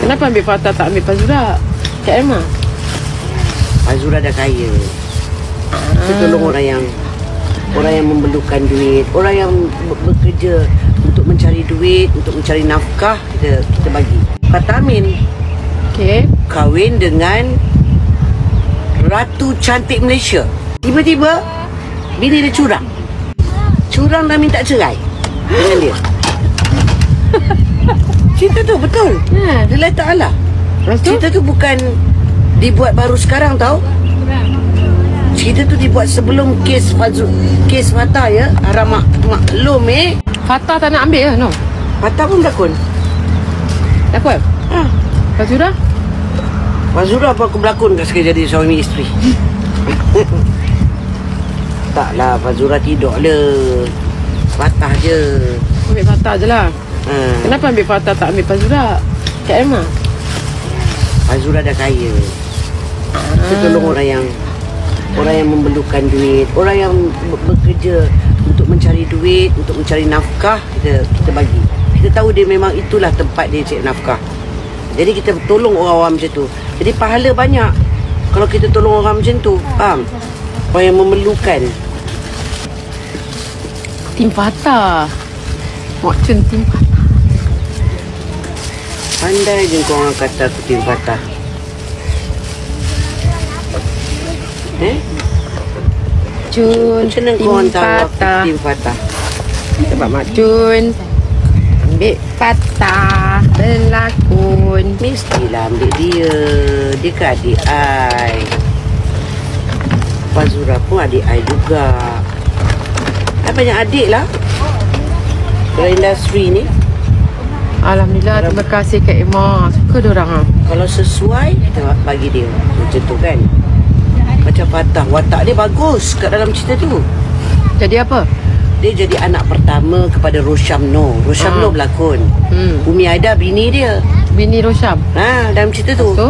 Kenapa ambil Fatah tak ambil Fazura? Kak Emma? Fazura dah kaya. Kita tolong orang yang memerlukan duit, orang yang bekerja untuk mencari duit, untuk mencari nafkah, kita bagi. Fatah Amin. Okey. Kahwin dengan Ratu Cantik Malaysia. Tiba-tiba bini dia curang. Curang dan minta cerai dengan dia. Cerita tu betul. Lillahi ta'ala. Cerita tu bukan dibuat baru sekarang tau. Cerita tu dibuat sebelum kes Fatah ya. Haram maklum Fatah tak nak ambil ke? No. Fatah pun berlakon. Takut? Fazura? Fazura apa aku berlakon kat sekali jadi suami isteri. Taklah, Fazura tidur le. Fatah je. Ambil Fatah je lah. Kenapa ambil Fatah tak ambil Fazura? Kak Emma? Fazura dah kaya. Kita tolong orang yang memerlukan duit, orang yang bekerja untuk mencari duit, untuk mencari nafkah, kita bagi. Kita tahu dia memang itulah tempat dia cari nafkah. Jadi kita tolong orang-orang macam tu. Jadi pahala banyak kalau kita tolong orang macam tu. Faham? Orang yang memerlukan. Tim Fatah. Wakcun tim Fatah. Pandai je kau orang kata aku tim Fatah. Cun, macam mana kau orang tahu aku tim Fatah? Sebab Mak Cun ambil Fatah berlakon. Mestilah ambil dia. Dia ke adik I. Fazura pun adik I juga. I banyak adik lah dalam industri ni. Alhamdulillah, terima kasih Kak Emma. Suka diorang. Kalau sesuai, kita bagi dia. Macam tu kan. Macam Fatah, watak dia bagus kat dalam cerita tu. Jadi apa? Dia jadi anak pertama kepada Rosham Noh. Rosham Noh berlakon. Umi Aida bini dia. Bini Rosham. Dalam cerita tu.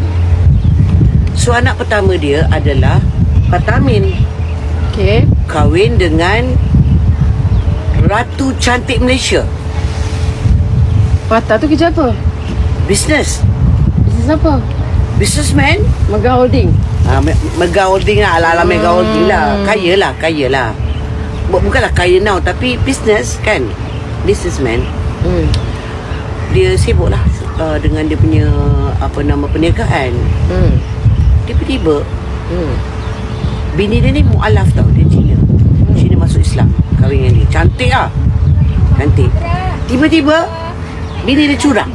So anak pertama dia adalah Fatah Amin. Okey. Kahwin dengan Ratu Cantik Malaysia. Fatah tu kerja apa? Bisnes. Bisnes apa? Businessman. Mega Holding. Mega Holding lah. Ala-ala Mega Holding lah. Kaya lah. Bukanlah kaya now, tapi business kan. Businessman. Dia sibuk lah dengan dia punya perniagaan. Tiba-tiba bini dia ni mu'alaf tau. Dia Cina. Cina masuk Islam. Kahwin dengan dia. Cantik lah. Cantik. Tiba-tiba bini dia curang.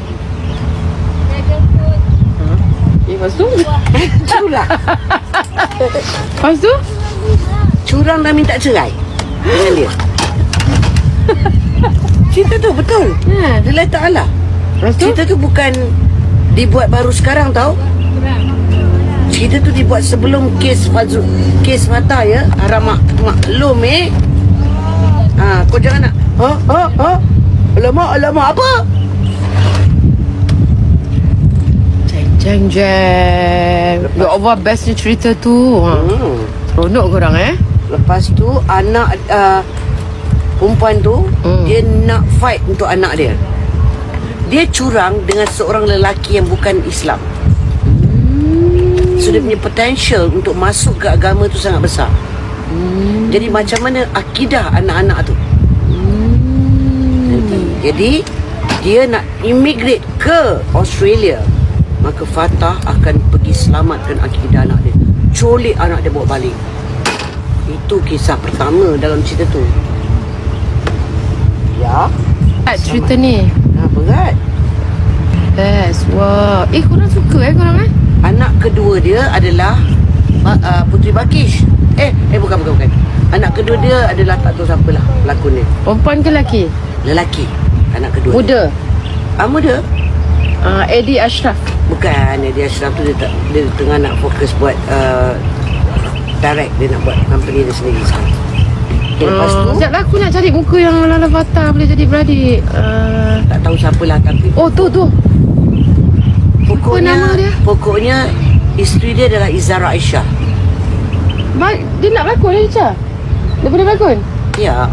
Lepas tu? Curang. Lepas tu? Curang dan minta cerai dengan dia. Cerita tu betul. Lillahi ta'ala. Cerita tu bukan dibuat baru sekarang tau. Cerita tu dibuat sebelum kes Fatah ya. Haram maklum kau jangan nak Alamak apa? Jeng. Ya Allah, bestnya cerita tu. Seronok korang Lepas tu anak perempuan tu dia nak fight untuk anak dia. Dia curang dengan seorang lelaki yang bukan Islam. So dia punya potential untuk masuk ke agama tu sangat besar. Jadi macam mana akidah anak-anak tu? Jadi dia nak immigrate ke Australia. Maka Fatah akan pergi selamatkan akidah anak dia. Colik anak dia bawa balik. Itu kisah pertama dalam cerita tu. Ya. Cerita ni berat. best. Wah. Korang suka korang Anak kedua dia adalah Puteri Bakish. Bukan. Anak kedua dia adalah tak tahu siapa lah pelakon dia. Perempuan ke lelaki? Lelaki. Anak kedua Muda? Muda. Eddie Ashraf. Bukan, Eddie Ashraf tu dia tengah nak fokus buat direct. Dia nak buat company dia sendiri sekarang. Lepas tu sekejap lah, aku nak cari muka yang Lala Fatah boleh jadi beradik. tak tahu siapalah tapi tu pokoknya, apa nama dia? Pokoknya isteri dia adalah Izara Aisyah. Dia nak berlakon Aisyah? Dia boleh berlakon? Ya.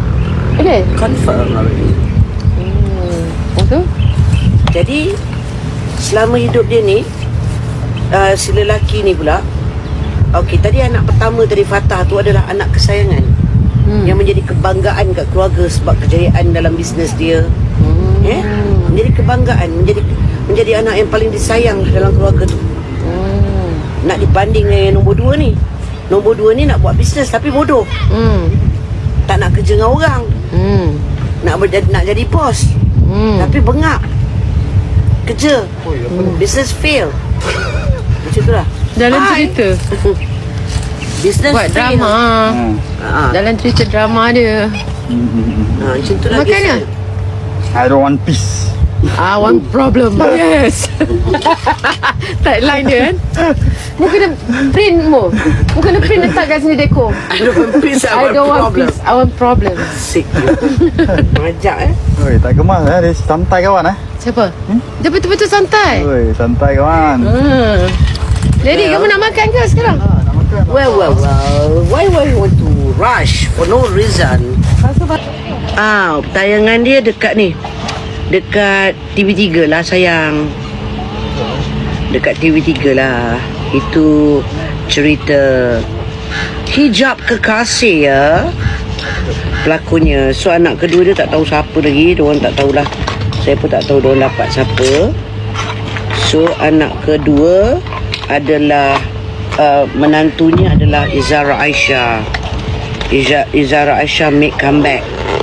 Boleh? Confirm already. Tu? Jadi selama hidup dia ni, si lelaki ni pula, okey, tadi anak pertama tadi Fatah tu adalah anak kesayangan, yang menjadi kebanggaan kat keluarga sebab kejayaan dalam bisnes dia. Menjadi kebanggaan, menjadi anak yang paling disayang dalam keluarga tu. Nak dibanding dengan yang nombor 2 ni. Nombor 2 ni nak buat bisnes tapi bodoh. Tak nak kerja dengan orang. Nak jadi bos. Tapi bengap kerja. Business fail. Macam tu lah Dalam cerita business buat fail. drama. Dalam cerita drama dia. Macam tu lah. Makanya I don't want peace. one problem. Yes. Tagline dia kan. Mu kena print mu. Mu kena print letak kat sini dekor. I don't want peace, I I don't want want problem. peace, I want problem. Sick. Majak Oi, tak kemas dia santai kawan Siapa? Dia betul-betul santai. Oi, santai kawan. Jadi kamu nak makan ke sekarang? Well, why you want to rush for no reason? Tayangan dia dekat ni, dekat TV3 lah sayang. Dekat TV3 lah. Itu cerita Hijab Kekasih ya, pelakonnya. So anak kedua dia tak tahu siapa lagi. Diorang tak tahulah. Saya pun tak tahu diorang dapat siapa. So anak kedua adalah menantunya adalah Izara Aisyah. Izara Aisyah make comeback.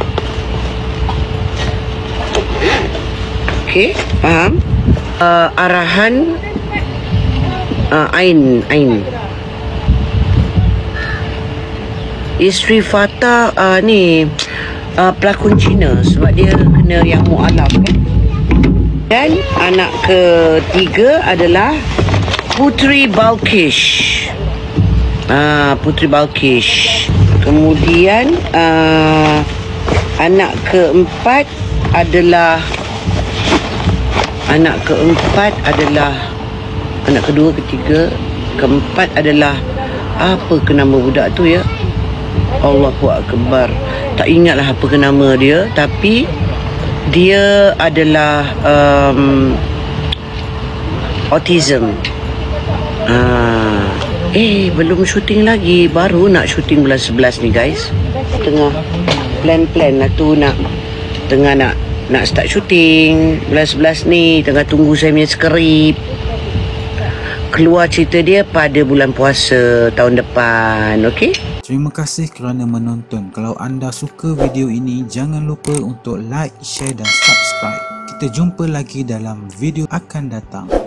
Okay, faham? Arahan Ain. Isteri Fatah ni pelakon Cina sebab dia kena yang mu'alaf kan. Dan anak ketiga adalah Putri Balqish. Putri Balqish. Kemudian anak keempat adalah anak kedua, ketiga, keempat adalah apa ke nama budak tu ya? Allahu Akbar. Tak ingatlah apa ke nama dia, tapi dia adalah autism. Belum syuting lagi, baru nak syuting bulan 11 ni guys. Tengah plan lah tu, tengah nak start syuting bulan 11 ni. Tengah tunggu saya punya skrip keluar cerita dia pada bulan puasa tahun depan. Okey. Terima kasih kerana menonton. Kalau anda suka video ini, jangan lupa untuk like, share dan subscribe. Kita jumpa lagi dalam video akan datang.